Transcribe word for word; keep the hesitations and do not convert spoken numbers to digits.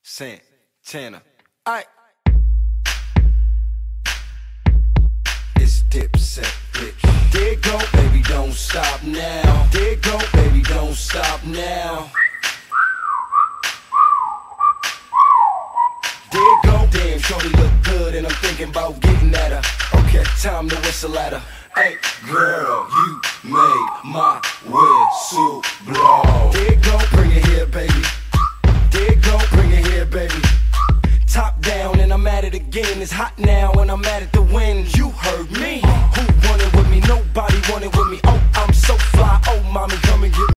Santana. Aight. It's Dipset, bitch. There go, baby, don't stop now. There go, baby, don't stop now. There go, damn, shorty look good, and I'm thinking about getting at her. Okay, time to whistle at her. Hey, girl, you make my whistle blow. There go, bring it here, baby. There go, bring it here, baby. Top down, and I'm at it again. It's hot now, and I'm at it to win. You